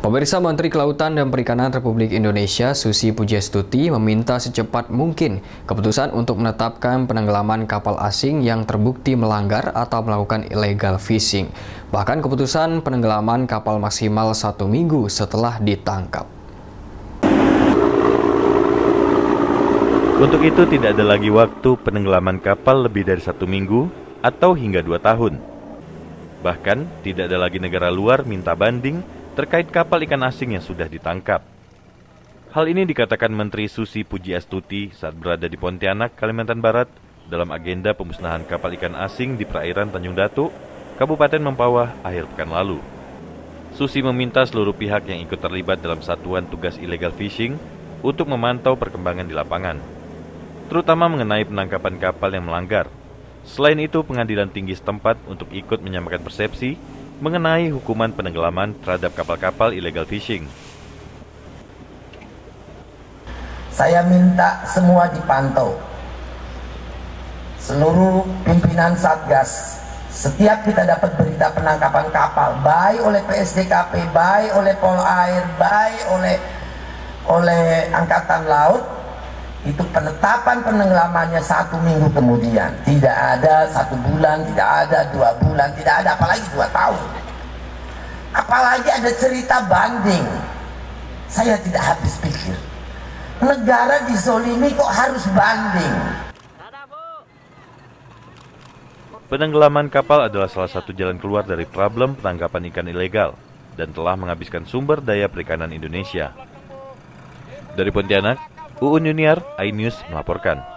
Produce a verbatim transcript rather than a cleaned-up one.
Pemirsa, Menteri Kelautan dan Perikanan Republik Indonesia Susi Pujiastuti meminta secepat mungkin keputusan untuk menetapkan penenggelaman kapal asing yang terbukti melanggar atau melakukan illegal fishing. Bahkan keputusan penenggelaman kapal maksimal satu minggu setelah ditangkap. Untuk itu tidak ada lagi waktu penenggelaman kapal lebih dari satu minggu atau hingga dua tahun. Bahkan tidak ada lagi negara luar minta banding terkait kapal ikan asing yang sudah ditangkap. Hal ini dikatakan Menteri Susi Pujiastuti saat berada di Pontianak, Kalimantan Barat dalam agenda pemusnahan kapal ikan asing di perairan Tanjung Datuk, Kabupaten Mempawah akhir pekan lalu. Susi meminta seluruh pihak yang ikut terlibat dalam satuan tugas illegal fishing untuk memantau perkembangan di lapangan, terutama mengenai penangkapan kapal yang melanggar. Selain itu, pengadilan tinggi setempat untuk ikut menyamakan persepsi mengenai hukuman penenggelaman terhadap kapal-kapal illegal fishing. Saya minta semua dipantau. Seluruh pimpinan Satgas, setiap kita dapat berita penangkapan kapal, baik oleh P S D K P, baik oleh Polair, baik oleh oleh Angkatan Laut, itu penetapan penenggelamannya satu minggu kemudian. Tidak ada satu bulan, tidak ada dua bulan, tidak ada apalagi dua tahun. Apalagi ada cerita banding. Saya tidak habis pikir. Negara dizolimi kok harus banding? Penenggelaman kapal adalah salah satu jalan keluar dari problem penangkapan ikan ilegal dan telah menghabiskan sumber daya perikanan Indonesia. Dari Pontianak, Uun Yuniar, iNews melaporkan.